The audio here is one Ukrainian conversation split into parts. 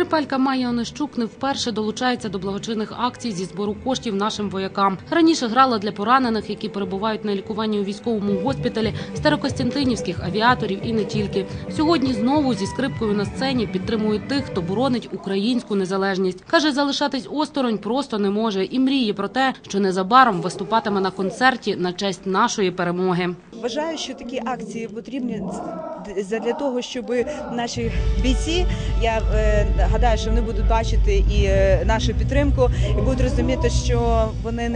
Тернопілька Майя Онищук не вперше долучається до благочинних акцій зі збору коштів нашим воякам. Раніше грала для поранених, які перебувають на лікуванні у військовому госпіталі, старокостянтинівських авіаторів і не тільки. Сьогодні знову зі скрипкою на сцені підтримує тих, хто боронить українську незалежність. Каже, залишатись осторонь просто не може і мріє про те, що незабаром виступатиме на концерті на честь нашої перемоги. Вважаю, що такі акції потрібні для того, щоб наші бійці, я гадаю, що вони будуть бачити і нашу підтримку, і будуть розуміти, що вони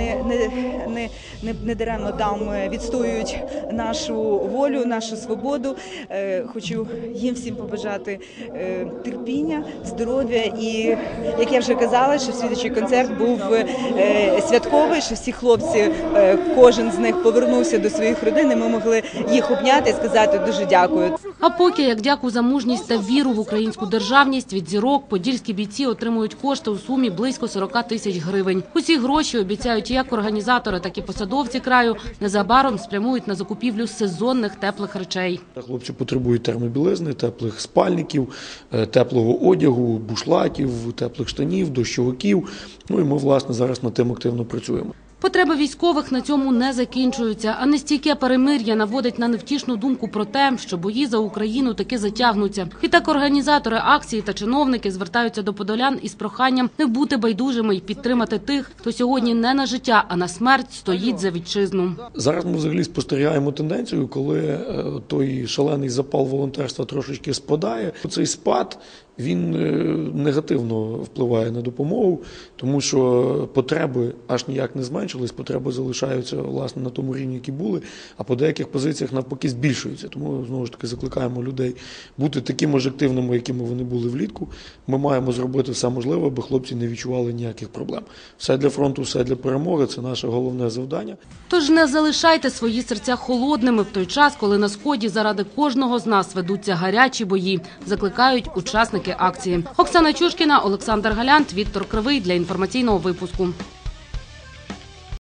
не даремно там відстоюють нашу волю, нашу свободу. Хочу їм всім побажати терпіння, здоров'я і, як я вже казала, що слідуючий концерт був святковий, що всі хлопці, кожен з них повернувся до своїх родин, і ми могли їх обняти і сказати дуже дякую. А поки, як дяку за мужність та віру в українську державність, від зірок подільські бійці отримують кошти у сумі близько 40 тисяч гривень. Усі гроші, обіцяють як організатори, так і посадовці краю, незабаром спрямують на закупівлю сезонних теплих речей. Хлопці потребують термобілизни, теплих спальників, теплого одягу, бушлатів, теплих штанів, дощовиків. Ну і ми, власне, зараз над тим активно працюємо. Потреби військових на цьому не закінчуються, а нестійке перемир'я наводить на невтішну думку про те, що бої за Україну таки затягнуться. Відтак організатори акції та чиновники звертаються до подолян із проханням не бути байдужими й підтримати тих, хто сьогодні не на життя, а на смерть стоїть за вітчизну. Зараз ми взагалі спостерігаємо тенденцію, коли той шалений запал волонтерства трошечки спадає. Цей спад, він негативно впливає на допомогу, тому що потреби аж ніяк не зменшились, потреби залишаються, власне, на тому рівні, які були, а по деяких позиціях навпаки збільшуються. Тому, знову ж таки, закликаємо людей бути такими ж активними, якими вони були влітку. Ми маємо зробити все можливе, аби хлопці не відчували ніяких проблем. Все для фронту, все для перемоги – це наше головне завдання. Тож не залишайте свої серця холодними в той час, коли на Сході заради кожного з нас ведуться гарячі бої, закликають учасники акції. Оксана Чушкіна, Олександр Галянт, Віктор Кривий для інформаційного випуску.